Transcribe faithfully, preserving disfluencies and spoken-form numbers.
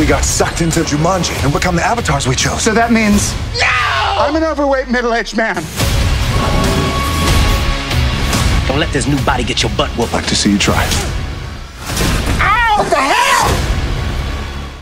we got sucked into Jumanji and become the avatars we chose. So that means... No! I'm an overweight, middle-aged man. Don't let this new body get your butt whooped. Like to see you try. Ow! What the hell?